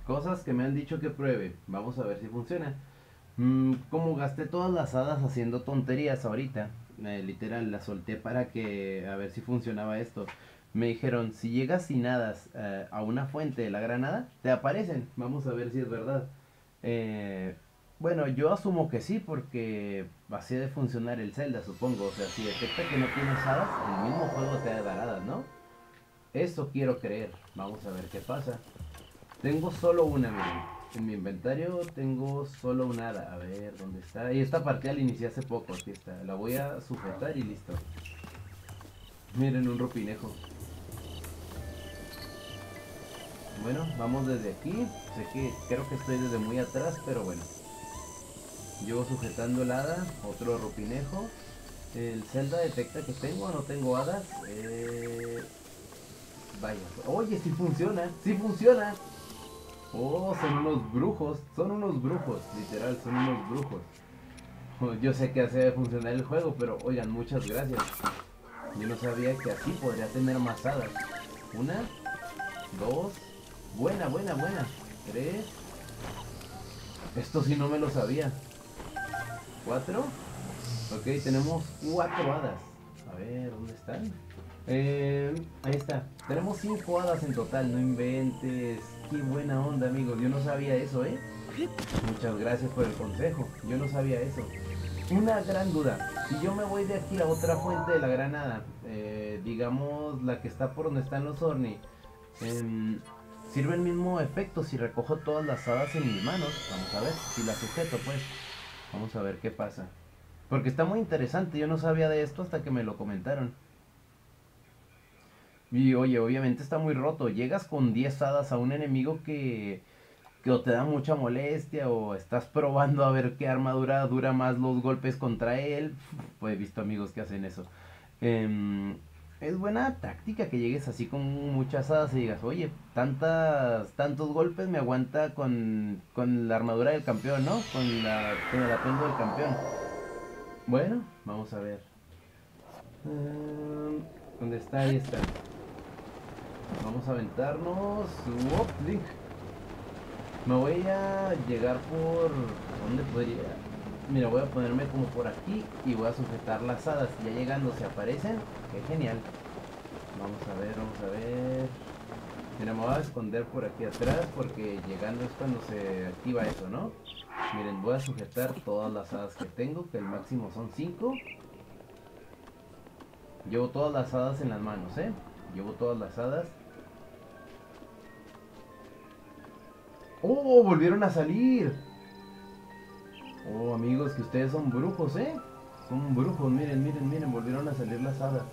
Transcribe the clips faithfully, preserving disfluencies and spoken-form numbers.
cosas que me han dicho que pruebe. Vamos a ver si funciona. Mm, como gasté todas las hadas haciendo tonterías ahorita, eh, literal, las solté para que a ver si funcionaba esto. Me dijeron, si llegas sin hadas eh, a una fuente de la granada, te aparecen. Vamos a ver si es verdad. Eh, bueno, yo asumo que sí, porque así de funcionar el Zelda, supongo. O sea, si detecta que no tienes hadas, el mismo juego te da hadas, ¿no? Eso quiero creer. Vamos a ver qué pasa. Tengo solo una, miren. En mi inventario tengo solo una hada. A ver, ¿dónde está? Y esta partida la inicié hace poco. Aquí está. La voy a sujetar y listo. Miren, un ropinejo. Bueno, vamos desde aquí. Sé que creo que estoy desde muy atrás, pero bueno. Llevo sujetando el hada. Otro ropinejo. El Zelda detecta que tengo o no tengo hadas. Eh... Vaya. Oye, sí funciona. Sí funciona. Oh, son unos brujos, son unos brujos, literal, son unos brujos. Oh, yo sé que así debe funcionar el juego, pero oigan, muchas gracias. Yo no sabía que así podría tener más hadas. Una, dos, buena, buena, buena. Tres, esto sí no me lo sabía. Cuatro, ok, tenemos cuatro hadas. A ver, ¿dónde están? Eh, ahí está, tenemos cinco hadas en total, no inventes. Qué buena onda, amigos, yo no sabía eso, ¿eh? Muchas gracias por el consejo. Yo no sabía eso. Una gran duda. Si yo me voy de aquí a otra fuente de la granada, eh, digamos la que está por donde están los Orni, em, ¿sirve el mismo efecto si recojo todas las hadas en mis manos? Vamos a ver. Si las sujeto, pues. Vamos a ver qué pasa. Porque está muy interesante. Yo no sabía de esto hasta que me lo comentaron. Y oye, obviamente está muy roto. Llegas con diez hadas a un enemigo que que o te da mucha molestia o estás probando a ver qué armadura dura más los golpes contra él. Pues he visto amigos que hacen eso. Eh, es buena táctica que llegues así con muchas hadas y digas, oye, tantas, tantos golpes me aguanta con, con la armadura del campeón, ¿no? Con la, con el atuendo del campeón. Bueno, vamos a ver. Eh, ¿Dónde está? Ahí está. Vamos a aventarnos. Wop, Link. Me voy a llegar por... ¿Dónde podría? Mira, voy a ponerme como por aquí y voy a sujetar las hadas. Ya llegando se aparecen. Qué genial. Vamos a ver, vamos a ver. Mira, me voy a esconder por aquí atrás porque llegando es cuando se activa eso, ¿no? Miren, voy a sujetar todas las hadas que tengo, que el máximo son cinco. Llevo todas las hadas en las manos, ¿eh? Llevo todas las hadas. ¡Oh! ¡Volvieron a salir! Oh, amigos, que ustedes son brujos, ¿eh? Son brujos, miren, miren, miren, volvieron a salir las hadas.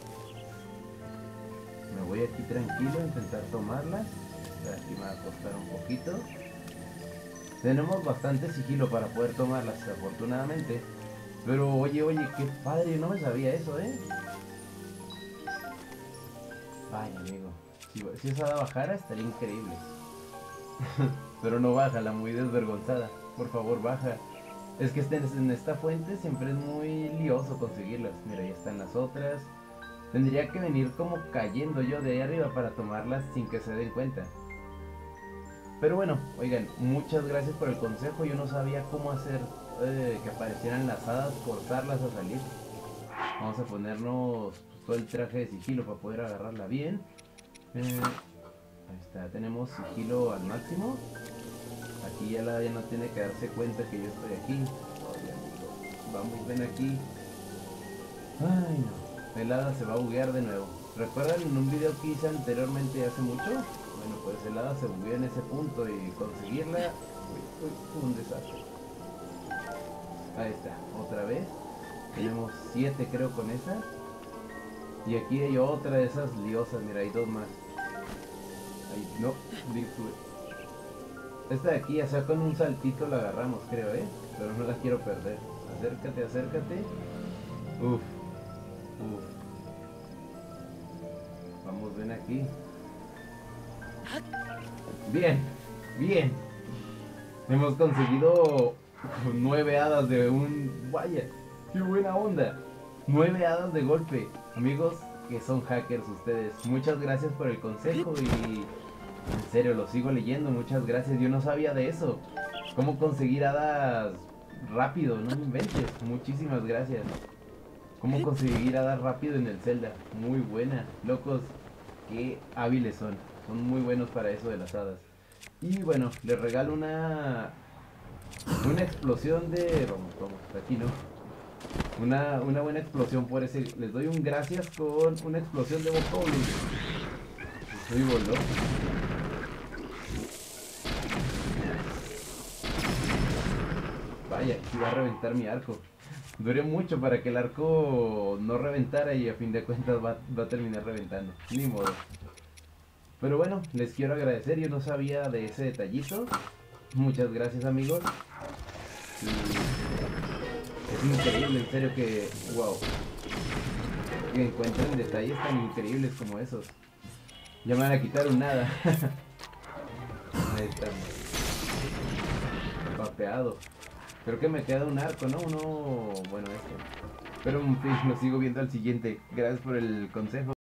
Me voy aquí tranquilo a intentar tomarlas. Aquí me va a costar un poquito. Tenemos bastante sigilo para poder tomarlas, afortunadamente. Pero oye, oye, qué padre, no me sabía eso, ¿eh? Vaya, amigo. Si, si esa hada bajara, estaría increíble. Pero no baja, la muy desvergonzada. Por favor, baja. Es que este- en esta fuente siempre es muy lioso conseguirlas. Mira, ahí están las otras. Tendría que venir como cayendo yo de ahí arriba para tomarlas sin que se den cuenta. Pero bueno, oigan, muchas gracias por el consejo. Yo no sabía cómo hacer eh, que aparecieran las hadas, forzarlas a salir. Vamos a ponernos pues, todo el traje de sigilo para poder agarrarla bien. Eh, ahí está, tenemos sigilo al máximo. Aquí ya la ya no tiene que darse cuenta que yo estoy aquí. Oye, amigo, vamos, ven aquí. Ay, no. El hada se va a buguear de nuevo. ¿Recuerdan en un video que hice anteriormente hace mucho? Bueno, pues el hada se bugueó en ese punto y conseguirla... Uy, uy, un desastre. Ahí está, otra vez. Tenemos siete creo con esa. Y aquí hay otra de esas liosas, mira, hay dos más. Ahí, no, esta de aquí, o sea, con un saltito la agarramos, creo, ¿eh? Pero no la quiero perder. Acércate, acércate. Uf, uf. Vamos, ven aquí. Bien, bien. Hemos conseguido nueve hadas de un... Vaya, qué buena onda. Nueve hadas de golpe. Amigos que son hackers ustedes, muchas gracias por el consejo y En serio, lo sigo leyendo, muchas gracias. Yo no sabía de eso. ¿Cómo conseguir hadas rápido? No me inventes. Muchísimas gracias. ¿Cómo conseguir hadas rápido en el Zelda? Muy buena. Locos, qué hábiles son. Son muy buenos para eso de las hadas. Y bueno, les regalo una... Una explosión de... Vamos, vamos, aquí no. Una, una buena explosión por ese... Les doy un gracias con una explosión de Bokolus. Soy voló. Vaya, iba a reventar mi arco. Duré mucho para que el arco no reventara y a fin de cuentas va, va a terminar reventando. Ni modo. Pero bueno, les quiero agradecer. Yo no sabía de ese detallito. Muchas gracias, amigos. Y es increíble, en serio que... Wow. Que encuentren detalles tan increíbles como esos. Ya me van a quitar un nada. Ahí estamos. Papeado. Creo que me queda un arco, ¿no? Uno... Bueno, esto. Pero en fin, lo sigo viendo al siguiente. Gracias por el consejo.